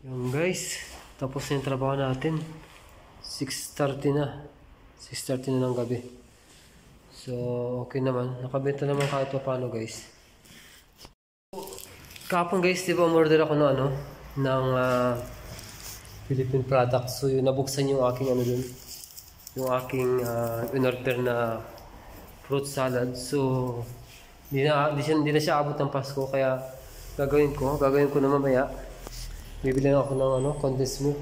Yung guys, tapos na yung trabaho natin. 6:30 na. 6:30 na ng gabi. So, okay naman. Nakabenta naman kahit pa paano guys. Kapon guys, di ba umorder ako ng ng Philippine product. So, yung nabuksan yung aking dun. Yung aking in-order na fruit salad. So, hindi na siya abot ng Pasko. Kaya, gagawin ko na mamaya. Bibili na ako ng condensed milk.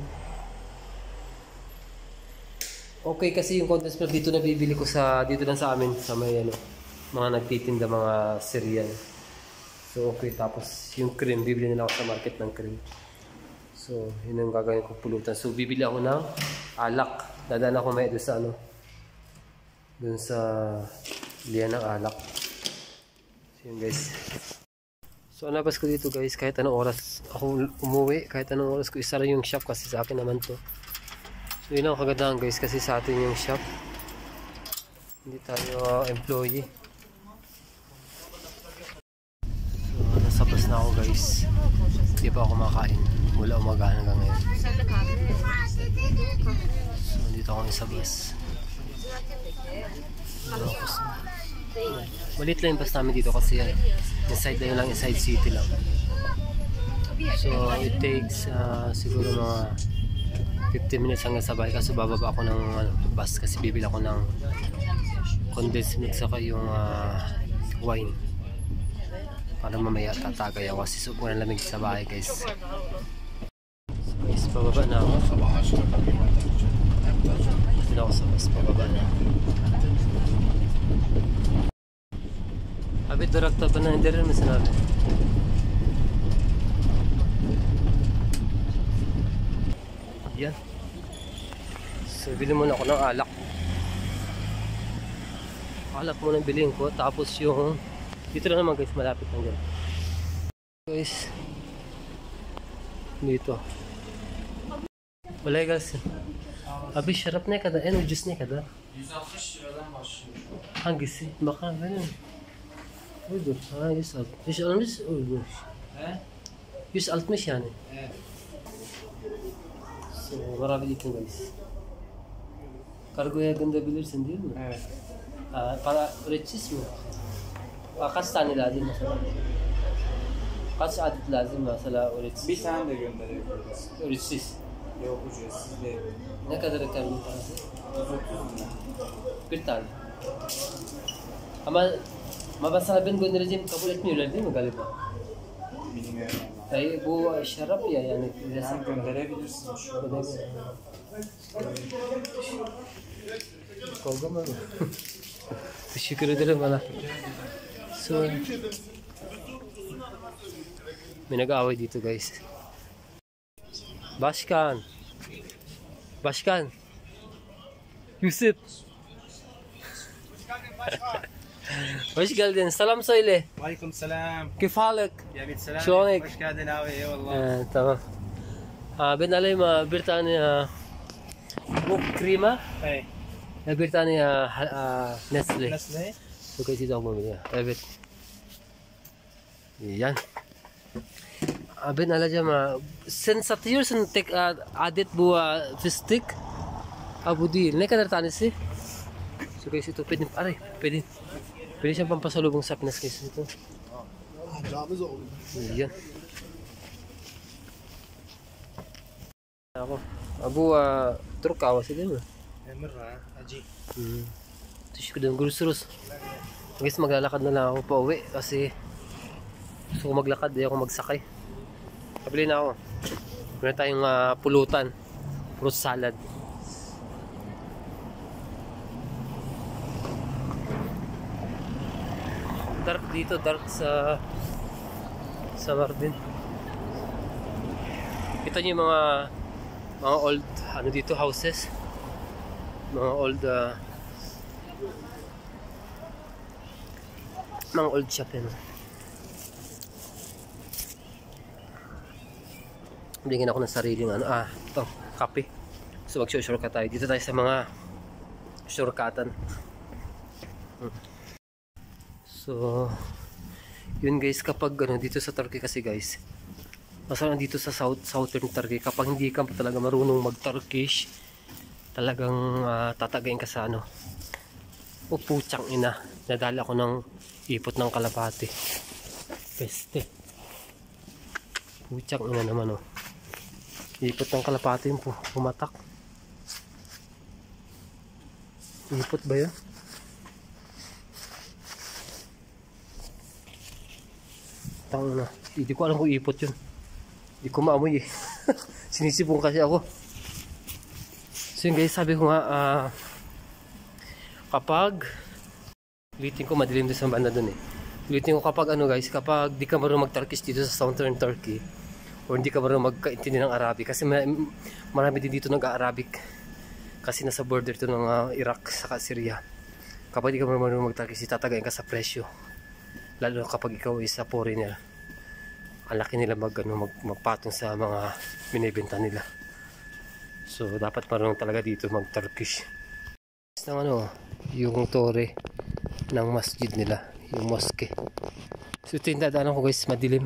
Okay kasi yung condensed milk dito na bibili ko dito lang sa amin sa may mga nagtitinda mga cereal. So okay, tapos yung cream bibili na lang ako sa market ng cream. So yun ang gagawin ko, pulutan. So bibili ako ng alak. Dadaan ako may doon sa doon sa liyan ng alak. So yun guys. So anabas ko dito guys, kahit anong oras ako umuwi, kahit anong oras ko isara yung shop kasi sa akin naman to. So yun ang kagandahan guys, kasi sa atin yung shop. Hindi tayo employee. So nasa bus na ako guys. Hindi pa ako makain mula umaga hanggang ngayon. So dito ako sa bus. Malit lang yung bus namin dito kasi inside lang, inside city lang. So it takes siguro mga 15 minutes hanggang sa bahay. Kaso bababa ako ng bus kasi bibili ako ng condensed milk saka yung wine para mamaya tatagay ako kasi sobrang lamig sa bahay guys. So guys, bababa na ako. Dito ako sa bus, bababa na. Abit darakta ba na hindi rin mo sinabi? Yan. So bili muna ako ng alak. Alak muna bilhin ko. Tapos yung dito lang naman guys, malapit lang dyan. Guys, dito wala guys. Abi şarap ne kadar? En ucuz ne kadar? 160 liradan başlıyor. Hangisi? Bakalım benim. Uydur. Ha 160. 160 uydur. He? 160 yani. Evet. So, varabilirsin guys. Kargoya gönderebilirsin değil mi? Evet. Para üreticisi mi? Kaç tane lazım mesela? Kaç adet lazım mesela üreticisi? Bir tane de gönderebiliriz. Üreticisiz. Yok ücretsiz değil. Ne kadar yeter bir tanesi? 130 lira. Bir tane. Ama ben sana göndereceğim kabul etmiyorlar değil mi galiba? Bilmiyorum. Hayır bu şarap ya yani. Sen gönderebilirsin. Şu an. Kavga mı? Teşekkür ederim bana. So, may nag-aaway dito guys. Başkan. Yusuf. Hoş geldin. Selam söyle. Aleyküm selam. Kif halak? Ya bir selam. Şlonek? Hoş geldin abi. Eyvallah. Tamam. Ben alayım bir tane bu krema. Hey. Bir tane Nestle. Nasıl ne? So kasi daw bumili. Evet. Yan. Ben alacağım. Sen satıyorsun tek adet bu fıstık. Bu değil. Ne kadar tanesi? So guys, ito pwede siyang pampasalubong sa Pinas guys ito. Yan. Ako. Bu Turk awası değil mi? Emrah. Acı. Teşekkür ederim. Görüşürüz. Guys, maglalakad na lang ako pa uwi kasi gusto ko maglakad, di ako magsakay. Kabili na ako. Meron tayong pulutan. Fruit salad. Dark dito, dark sa Mardin. Kita niyo yung mga old dito houses. Mga old shop yan. Bigyan ako ng sariling ito, kape. So mag-shortcut tayo. Dito tayo sa mga shortcutan. So yun guys, kapag dito sa Turkey kasi guys, Masarap dito sa Southern Turkey. Kapag hindi ka talaga marunong mag-Turkish, talagang tatagayin ka sa ano. O putsang ina. Nadala ko ng ipot ng kalapati. Peste. Putsang ina naman oh. Ipot ng kalapati yung pumatak. Ipot ba yun? Tangina. Hindi ko alam kung ipot yun. Hindi ko maamoy eh. Sinisipong kasi ako. So yun guys, sabi ko nga kapag ulitin ko, madilim doon sa banda doon eh. Ulitin ko kapag ano guys, kapag di ka marunong mag-Turkish dito sa Southern Turkey or hindi ka marunong magkaintindi ng Arabic kasi marami din dito nag-Arabic kasi nasa border to ng Iraq saka Syria. Kapag di ka marunong mag-Turkish, tatagayin ka sa presyo. Lalo kapag ikaw is a foreigner. Ang laki nila magpatong sa mga binibenta nila. So dapat marunong talaga dito mag-Turkish. Ng ano, yung tore ng masjid nila, yung mosque. So ito yung dadaanan ko guys, madilim.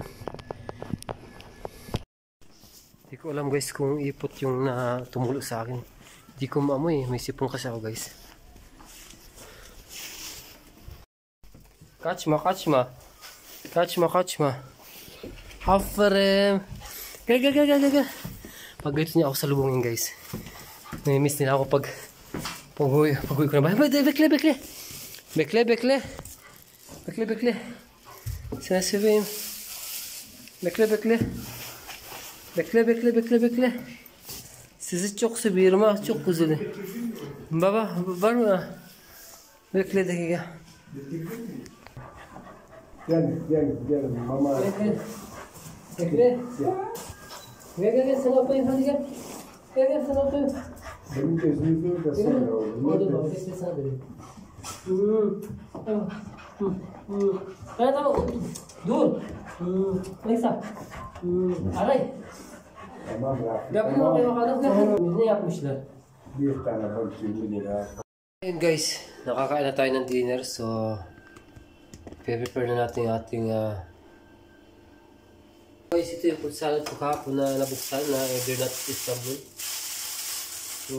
Hindi ko alam guys kung ipot yung na tumulo sa akin. Hindi ko maamoy, may sipong kasi ako guys. Kaçma. Aferin. Gel. Pag ganito niya ako sa lubungin guys. May-miss nila ako pag uwi ko na ba? Bekle. Sinasabihin. Bekle. Sizi çok seviyorum ha. Çok güzel. Baba var mı? Bekle dakika. Gel mama. Bekle. Gel sana öpeyim hadi gel. Gel sana öpeyim. Benim gözümü de sana oldu. Hadi baba bekle sana vereyim. Evet tamam. Dur. Neyse. Aray. Tamam ya. Yapın bakayım bakalım. Ne yapmışlar? Bir tane bak şimdi lira. Ayun guys, nakakain na tayo ng dinner. So, prepare na natin yung ating guys, ito yung food salad ko kahapon na nabuksan na order natin sa Istanbul. So,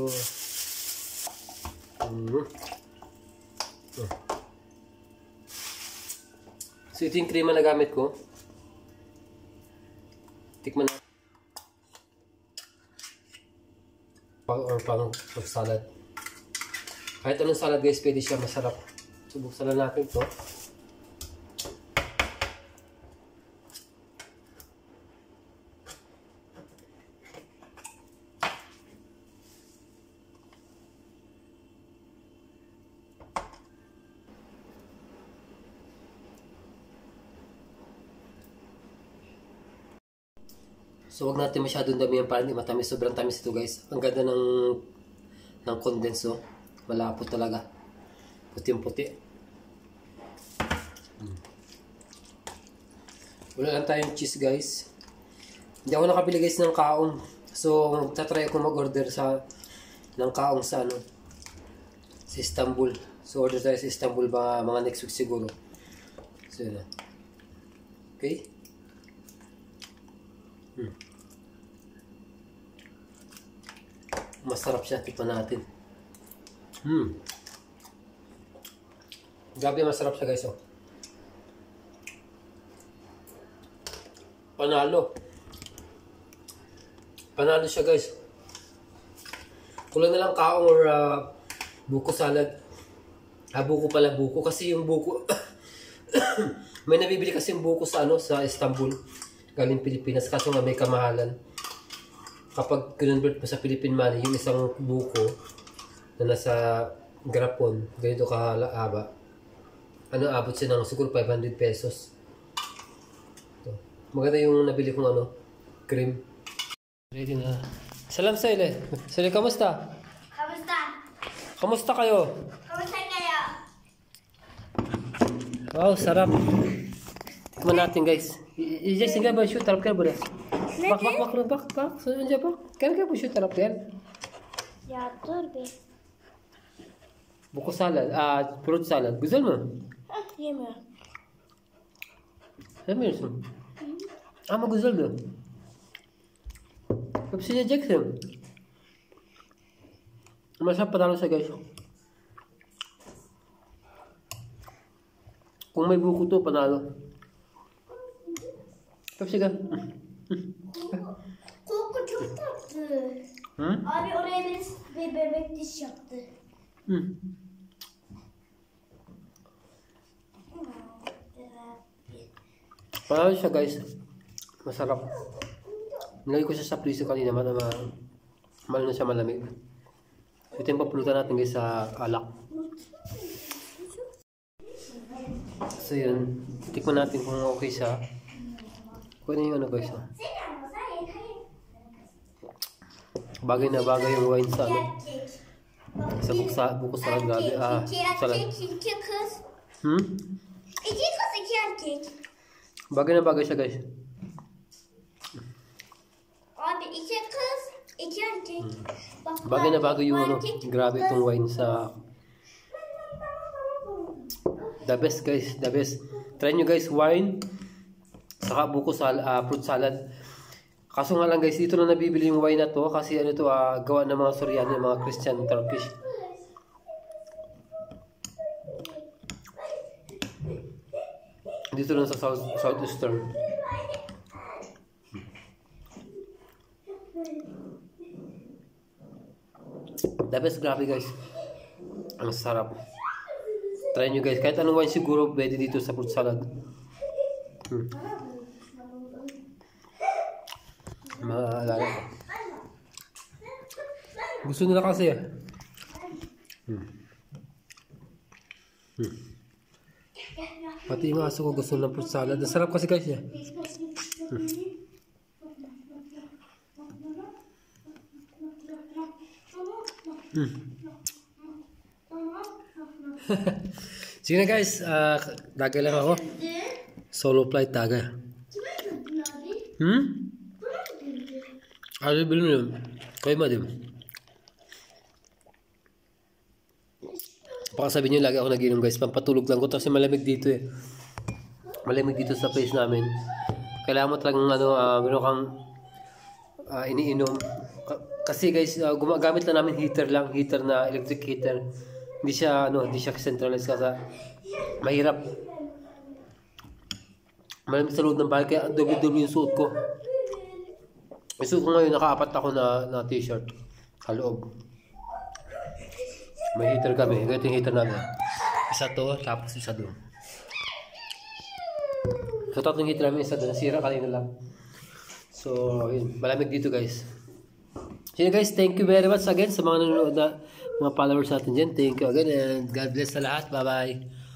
so ito yung cream na gamit ko. Tikman na. Pang salad. Kahit anong salad guys, pwede siya, masarap. So, buksan na natin ito. So, wag natin masyadong damihan para hindi matamis. Sobrang tamis ito guys. Ang ganda ng condense, oh. Malapot talaga. Puting-puti. Wala lang tayong cheese guys. Hindi ako nakabili guys ng kaong. So, tatry ako mag-order ng kaong sa Istanbul. So, order tayo sa Istanbul mga next week siguro. So, yun na. Okay? Masarap siya. Tikman natin. Grabe, masarap siya guys, oh. Panalo siya guys. Kulang na lang kaong or buko salad. Buko kasi yung buko may nabibili kasi yung buko sa Istanbul galing Pilipinas, kaso nga may kamahalan. Kapag convert mo sa Philippine money, yung isang buko na nasa grapon, ganito kahaba. Abot siya ng siguro 500 pesos. Ito. Maganda yung nabili kong cream. Ready na. Salam Sele. Sele, kamusta? Kamusta kayo? Wow, sarap. Tikman natin guys. Jesse, gel şu taraf gel buraya. Bak. Sen önce bak. Gel şu taraf gel. Ya dur bir. Buko salad. Fruit salad. Güzel mi? Yemiyorum. Sevmiyorsun. Ama güzeldi. Pepsi niya Jackson. Masarap panalo siya guys. Kung may buko to, panalo. Pepsi ka. Koku çok tatlı. Hı? Abi oraya bir bebek diş yaptı. Panalo siya guys. Masarap. Nilagay ko siya sa freezer kanina. Malo na siya malamig. Ito yung papulutan natin guys sa alak. So yun. Tikman natin kung okay siya. Kung ano yung ano guys. Bagay na bagay yung wine sa ano. Sa buko salad grabe. Salad. İki kız. İki kız, iki erkek. Bagay na bagay siya guys. Abi iki kız, iki erkek. Bak, Bagay na bagay yung ano. erkek, Grabe kız. itong wine sa... The best guys. The best. Try nyo guys wine. Saka buko fruit salad. Kaso nga lang guys, dito na nabibili yung wine na to. Kasi ano to, gawa ng mga Suryano, yung mga Christian Turkish. Dito lang sa Southeastern. The best, grabe guys. Ang sarap. Try nyo guys. Kahit anong wine siguro, pwede dito sa fruit salad. Maalala ko. Gusto nila kasi Pati yung aso ko gusto ng fruit salad. Ang sarap kasi guys Sige na guys, tagay lang ako. Solo flight tagay. Ano bilhin mo yun? Koymadım. Baka sabihin nyo lagi ako nag-inom guys. Pampatulog lang ko kasi malamig dito Malamig dito sa place namin. Kailangan mo talagang meron kang iniinom. Kasi guys, gumagamit lang namin heater na electric heater. Hindi siya centralized kasi mahirap. Malamig sa loob ng bahay kaya doble-doble yung suot ko. Yung suot ko ngayon, naka-apat ako na t-shirt sa loob. May heater kami. Ito yung heater natin. Isa to, tapos isa doon. So, tatlong heater namin. Isa doon. Nasira kanina lang. So, yun. Malamig dito, guys. So, yun, guys. Thank you very much again sa mga nanonood na mga followers natin dyan. Thank you again and God bless sa lahat. Bye-bye.